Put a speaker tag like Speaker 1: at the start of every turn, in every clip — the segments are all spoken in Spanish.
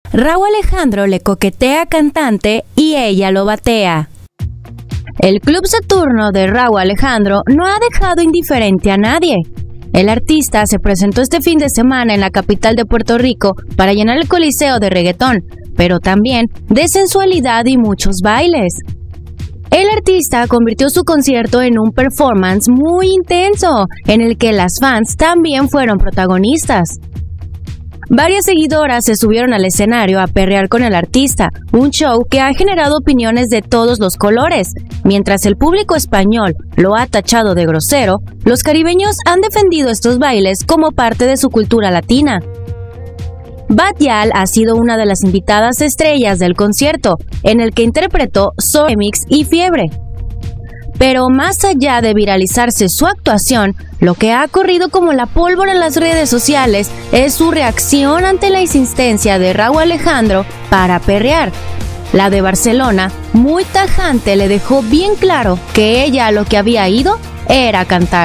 Speaker 1: Rauw Alejandro le coquetea a cantante y ella lo batea. El Club Saturno de Rauw Alejandro no ha dejado indiferente a nadie. El artista se presentó este fin de semana en la capital de Puerto Rico para llenar el coliseo de reggaetón, pero también de sensualidad y muchos bailes. El artista convirtió su concierto en un performance muy intenso, en el que las fans también fueron protagonistas. Varias seguidoras se subieron al escenario a perrear con el artista, un show que ha generado opiniones de todos los colores. Mientras el público español lo ha tachado de grosero, los caribeños han defendido estos bailes como parte de su cultura latina. Bad Gyal ha sido una de las invitadas estrellas del concierto, en el que interpretó So Remix y Fiebre. Pero más allá de viralizarse su actuación, lo que ha corrido como la pólvora en las redes sociales es su reacción ante la insistencia de Rauw Alejandro para perrear. La de Barcelona, muy tajante, le dejó bien claro que ella a lo que había ido era cantar.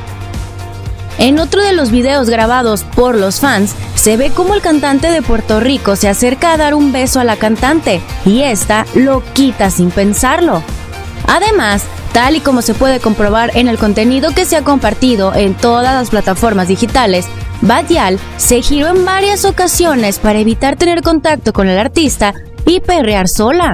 Speaker 1: En otro de los videos grabados por los fans, se ve cómo el cantante de Puerto Rico se acerca a dar un beso a la cantante y esta lo quita sin pensarlo. Además, tal y como se puede comprobar en el contenido que se ha compartido en todas las plataformas digitales, Bad Gyal se giró en varias ocasiones para evitar tener contacto con el artista y perrear sola.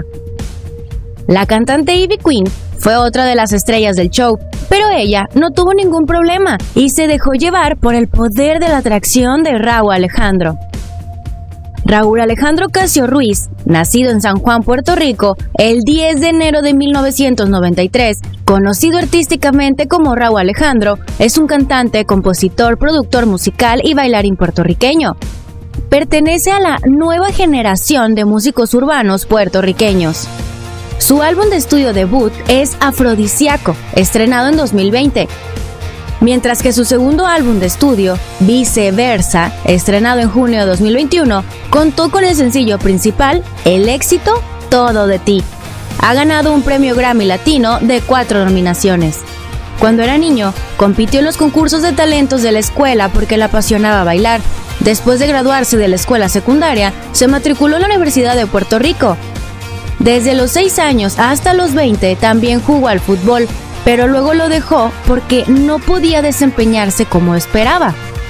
Speaker 1: La cantante Ivy Queen fue otra de las estrellas del show, pero ella no tuvo ningún problema y se dejó llevar por el poder de la atracción de Rauw Alejandro. Rauw Alejandro Casio Ruiz, nacido en San Juan, Puerto Rico, el 10 de enero de 1993, conocido artísticamente como Rauw Alejandro, es un cantante, compositor, productor musical y bailarín puertorriqueño. Pertenece a la nueva generación de músicos urbanos puertorriqueños. Su álbum de estudio debut es Afrodisíaco, estrenado en 2020. Mientras que su segundo álbum de estudio, Viceversa, estrenado en junio de 2021, contó con el sencillo principal, el éxito Todo de ti. Ha ganado un premio Grammy Latino de 4 nominaciones. Cuando era niño, compitió en los concursos de talentos de la escuela porque le apasionaba bailar. Después de graduarse de la escuela secundaria, se matriculó en la Universidad de Puerto Rico. Desde los 6 años hasta los 20 también jugó al fútbol, pero luego lo dejó porque no podía desempeñarse como esperaba.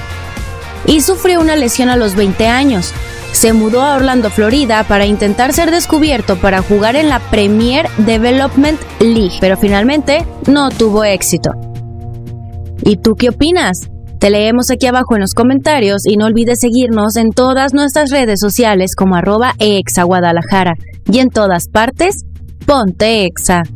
Speaker 1: Y sufrió una lesión a los 20 años. Se mudó a Orlando, Florida, para intentar ser descubierto para jugar en la Premier Development League, pero finalmente no tuvo éxito. ¿Y tú qué opinas? Te leemos aquí abajo en los comentarios y no olvides seguirnos en todas nuestras redes sociales como @ExaGuadalajara y en todas partes, ponte Exa.